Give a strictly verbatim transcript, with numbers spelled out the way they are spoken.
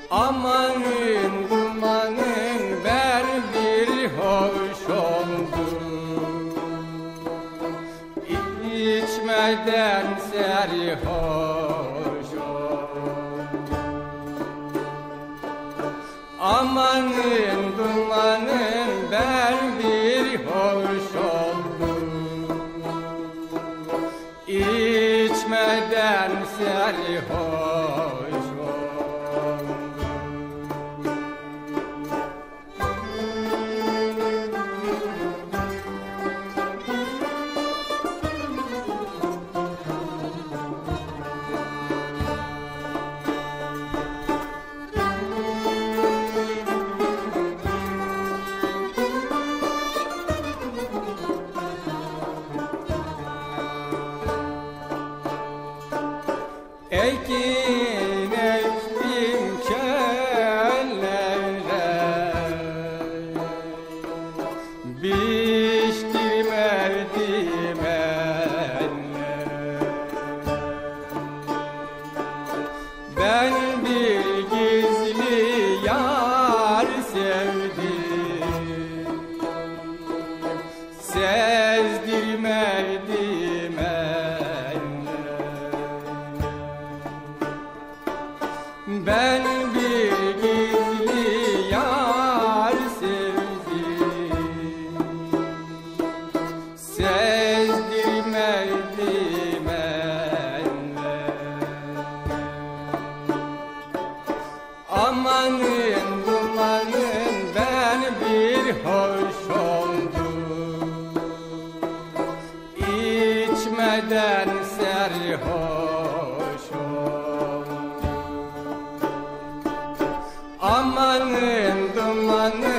Amanın dumanın ben bir hoş oldum, İçmeden serhoş oldum. Amanın dumanın ben bir hoş oldum, İçmeden serhoş oldum. Ekin ektim çöllere, biçtirmedim eller. Ben bir gizli yar sevdim, sezdirmedim eller. Ben bir gizli yar sevdim, sezdirmedim eller. Amanın dumanın ben bir hoş oldum, İçmeden serhoş oldum. Amanın dumanın